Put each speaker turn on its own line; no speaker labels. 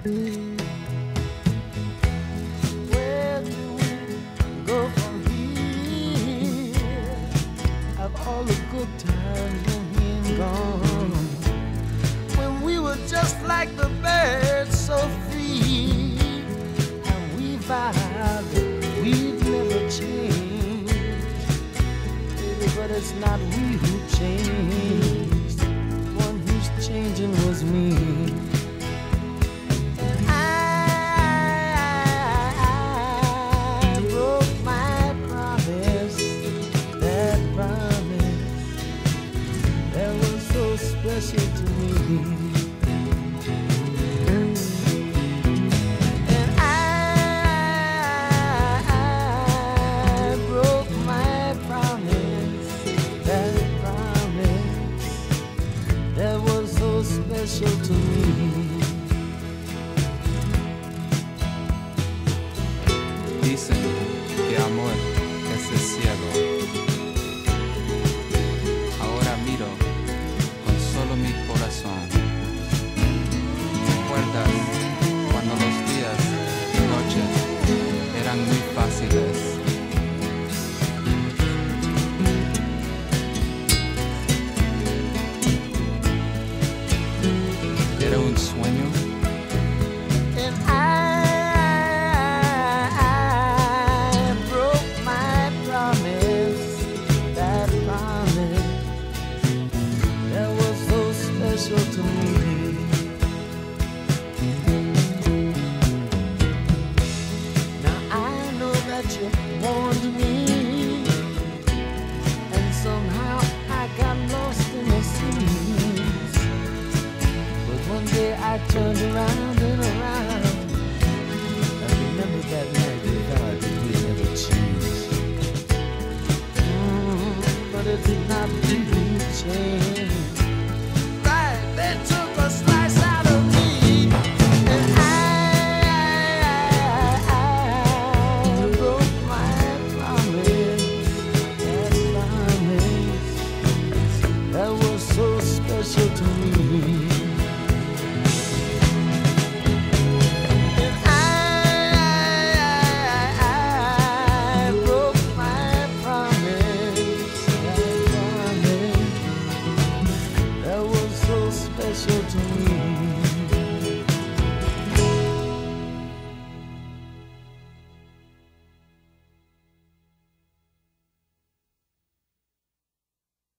Where do we go from here? Of all the good times when he's gone, when we were just like the birds, so free, and we vowed that we'd never change. Baby, but it's not we who changed. The one who's changing was me. I broke my promise, that promise that was so special to me. And I broke my promise, that promise that was so special to me.
Dicen que amor es el cielo. Ahora miro con solo mi corazón. ¿Recuerdas cuando los días y noches eran muy fáciles? Era un sueño.
And I broke my promise, that promise that was so special to me. Now I know that you warned me, and somehow I got lost in the seas. But one day I turned around and around. I remember that night we vowed that we'd never change. But it did not really change.